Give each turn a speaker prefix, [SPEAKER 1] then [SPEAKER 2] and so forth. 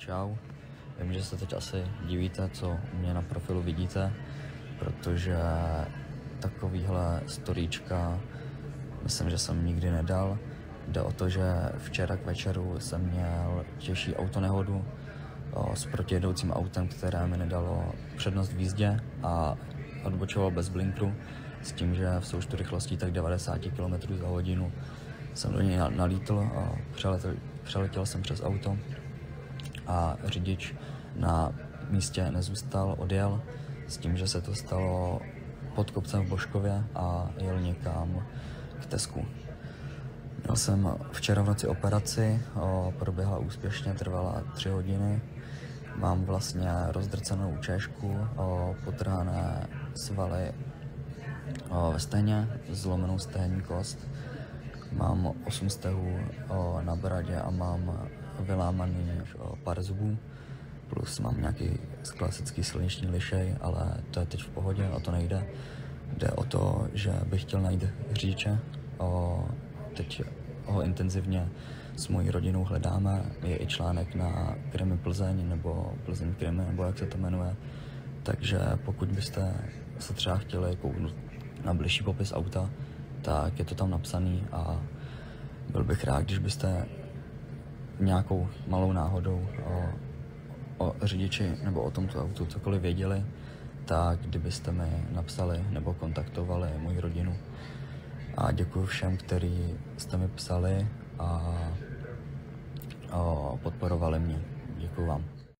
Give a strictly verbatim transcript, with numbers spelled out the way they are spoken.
[SPEAKER 1] Čau, vím, že se teď asi divíte, co u mě na profilu vidíte, protože takovýhle storíčka myslím, že jsem nikdy nedal. Jde o to, že včera k večeru jsem měl těžší autonehodu o, s protijedoucím autem, které mi nedalo přednost v jízdě a odbočoval bez blinkru s tím, že v součtu rychlostí tak devadesát kilometrů za hodinu jsem do něj nalítl a přeletěl, přeletěl jsem přes auto a řidič na místě nezůstal, odjel s tím, že se to stalo pod kopcem v Božkově a jel někam k Tesku. Měl jsem včera v noci operaci, o, proběhla úspěšně, trvala tři hodiny. Mám vlastně rozdrcenou čéšku, o, potrhané svaly o, ve stehně, zlomenou stehní kost. Mám osm stehů o, na bradě a mám vylámaný o, pár zubů. Plus mám nějaký klasický silniční lišej, ale to je teď v pohodě, o to nejde. Jde o to, že bych chtěl najít řidiče. O, teď ho intenzivně s mojí rodinou hledáme. Je i článek na Krimi Plzeň nebo Plzeň Krimi, nebo jak se to jmenuje. Takže pokud byste se třeba chtěli kouknout na bližší popis auta, tak je to tam napsaný a byl bych rád, když byste nějakou malou náhodou o, o řidiči nebo o tomto autu cokoliv věděli, tak kdybyste mi napsali nebo kontaktovali moji rodinu. A děkuji všem, kteří jste mi psali a, a podporovali mě. Děkuji vám.